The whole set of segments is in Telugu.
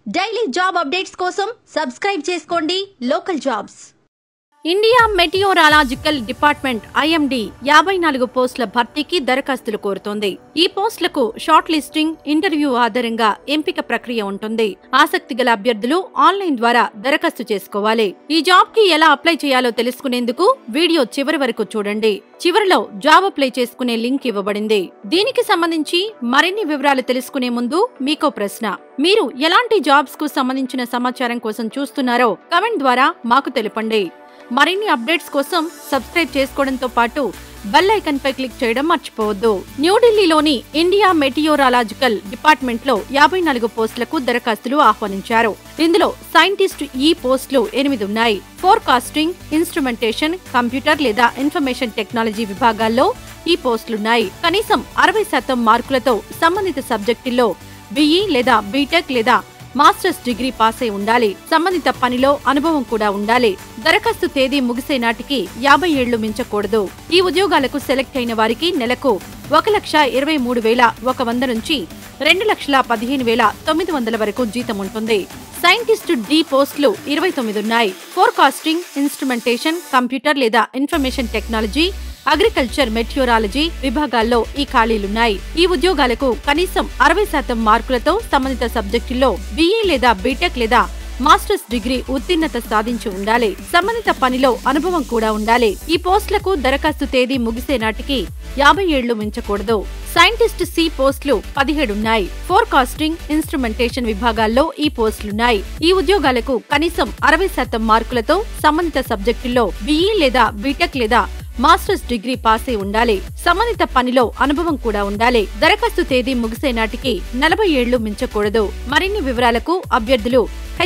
డైలీ జాబ్ అప్డేట్స్ కోసం సబ్స్క్రైబ్ చేసుకోండి local jobs. India meteorological department IMD 54 పోస్టుల భర్తీకి దరఖాస్తులు కోరుతోంది. ఈ పోస్టులకు షార్ట్ లిస్టింగ్, ఇంటర్వ్యూ ఆధారంగా ఎంపిక ప్రక్రియ ఉంటుంది. ఆసక్తి గల అభ్యర్థులు ఆన్లైన్ ద్వారా దరఖాస్తు చేసుకోవాలి. ఈ జాబ్ కి ఎలా అప్లై చేయాలో తెలుసుకునేందుకు వీడియో చివరి వరకు చూడండి. చివరిలో జాబ్ అప్లై చేసుకునే లింక్ ఇవ్వబడింది. దీనికి సంబంధించి మరిన్ని వివరాలు తెలుసుకునే ముందు మీకో ప్రశ్న. మీరు ఎలాంటి జాబ్స్ కు సంబంధించిన సమాచారం కోసం చూస్తున్నారో కామెంట్ ద్వారా మాకు తెలపండి. మరిన్ని అప్డేట్స్ కోసం సబ్స్క్రైబ్ చేసుకోవడంతో పాటు బెల్ ఐకాన్ పై క్లిక్ చేయడం మర్చిపోవద్దు. న్యూఢిల్లీలోని ఇండియా మెటియోరాలజికల్ డిపార్ట్మెంట్ లో 54 పోస్టులకు దరఖాస్తులు ఆహ్వానించారు. ఇందులో సైంటిస్ట్ ఈ పోస్టులు 8 ఉన్నాయి. ఫోర్కాస్టింగ్, ఇన్స్ట్రుమెంటేషన్, కంప్యూటర్ లేదా ఇన్ఫర్మేషన్ టెక్నాలజీ విభాగాల్లో ఈ పోస్టులున్నాయి. కనీసం 60% మార్కులతో సంబంధిత సబ్జెక్టుల్లో బిఈ లేదా బీటెక్ లేదా మాస్టర్స్ డిగ్రీ పాస్ అయి ఉండాలి. సంబంధిత పనిలో అనుభవం కూడా ఉండాలి. దరఖాస్తు తేదీ ముగిసే నాటికి 50 ఏళ్లు మించకూడదు. ఈ ఉద్యోగాలకు సెలెక్ట్ అయిన వారికి నెలకు 1,23,100 నుంచి 2,15,900 వరకు జీతం ఉంటుంది. సైంటిస్ట్ డి పోస్టులు 29 ఉన్నాయి. ఫోర్కాస్టింగ్, ఇన్స్ట్రుమెంటేషన్, కంప్యూటర్ లేదా ఇన్ఫర్మేషన్ టెక్నాలజీ, అగ్రికల్చర్, మెటియోరాలజీ విభాగాల్లో ఈ ఖాళీలున్నాయి. ఈ ఉద్యోగాలకు కనీసం 60% మార్కులతో సంబంధిత సబ్జెక్టుల్లో బిఈ లేదా బీటెక్ లేదా మాస్టర్స్ డిగ్రీ ఉత్తీర్ణత సాధించి ఉండాలి. సంబంధిత పనిలో అనుభవం కూడా ఉండాలి. ఈ పోస్టులకు దరఖాస్తు తేదీ ముగిసే నాటికి 50 ఏళ్లు మించకూడదు. సైంటిస్ట్ సి పోస్టులు 17 ఉన్నాయి. ఫోర్కాస్టింగ్, ఇన్స్ట్రుమెంటేషన్ విభాగాల్లో ఈ పోస్టులున్నాయి. ఈ ఉద్యోగాలకు కనీసం 60% మార్కులతో సంబంధిత సబ్జెక్టుల్లో బిఈ లేదా బీటెక్ లేదా మాస్టర్స్ డిగ్రీ పాస్ అయి ఉండాలి. సంబంధిత పనిలో అనుభవం కూడా ఉండాలి. దరఖాస్తు తేదీ ముగిసే నాటికి 40 ఏళ్లు మించకూడదు. మరిన్ని వివరాలకు అభ్యర్థులు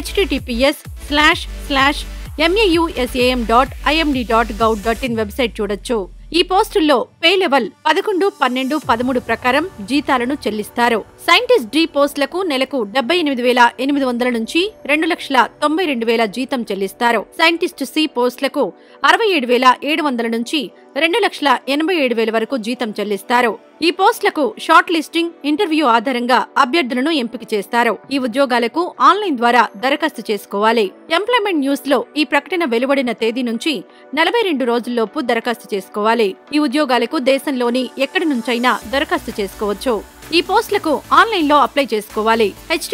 https://mausam.imd.gov.in వెబ్సైట్ చూడొచ్చు. ఈ పోస్టుల్లో పే లెవెల్ 11, 12, 13 ప్రకారం జీతాలను చెల్లిస్తారు. సైంటిస్ట్ డి పోస్టులకు నెలకు 78,800 నుంచి 2,92,000 జీతం చెల్లిస్తారు. సైంటిస్ట్ సి పోస్టులకు 67,700 నుంచి 2,87,000 వరకు జీతం చెల్లిస్తారు. ఈ పోస్టులకు షార్ట్ లిస్టింగ్, ఇంటర్వ్యూ ఆధారంగా అభ్యర్థులను ఎంపిక చేస్తారు. ఈ ఉద్యోగాలకు ఆన్లైన్ ద్వారా దరఖాస్తు చేసుకోవాలి. ఎంప్లాయ్మెంట్ న్యూస్ లో ఈ ప్రకటన వెలువడిన తేదీ నుంచి 42 రోజుల్లోపు దరఖాస్తు చేసుకోవాలి. ఈ ఉద్యోగాలకు దేశంలోని ఎక్కడి నుంచైనా దరఖాస్తు చేసుకోవచ్చు. ఈ పోస్టులకు ఆన్లైన్ లో అప్లై చేసుకోవాలి.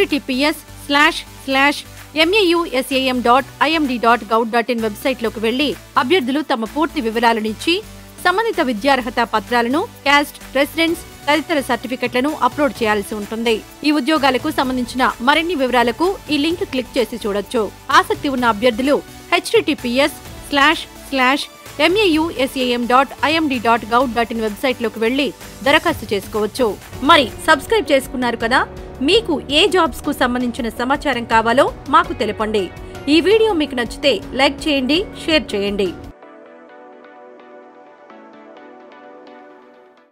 https://mausam.imd.gov.in వెబ్సైట్ లోకి వెళ్లి అభ్యర్థులు తమ పూర్తి వివరాలనిచ్చి సంబంధిత విద్యార్హత పత్రాలను, క్యాస్ట్, రెసిడెన్స్ తదితర సర్టిఫికెట్లను అప్లోడ్ చేయాల్సి ఉంటుంది. ఈ ఉద్యోగాలకు సంబంధించిన మరిన్ని వివరాలకు ఈ లింక్ క్లిక్ చేసి చూడొచ్చు. ఆసక్తి ఉన్న అభ్యర్థులు https://mausam.imd.gov.in వెబ్సైట్ లోకి వెళ్లి దరఖాస్తు చేసుకోవచ్చు. మరి సబ్స్క్రైబ్ చేసుకున్నారు కదా? మీకు ఏ జాబ్స్ కు సంబంధించిన సమాచారం కావాలో మాకు తెలపండి. ఈ వీడియో మీకు నచ్చితే లైక్ చేయండి, షేర్ చేయండి.